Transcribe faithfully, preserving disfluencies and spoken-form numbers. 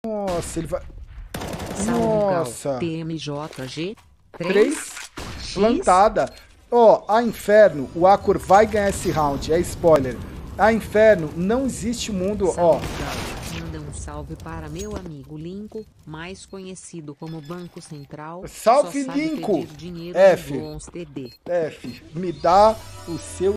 Nossa, ele vai... Salve, Nossa. Gal. P M J G. Três plantada. Ó, a Inferno, o Acor vai ganhar esse round, é spoiler. A Inferno, não existe mundo, ó. Salve, Gal. Manda um salve para meu amigo Linko, mais conhecido como Banco Central. Salve, Só sabe Linko. pedir dinheiro F. em bons T D. F, me dá o seu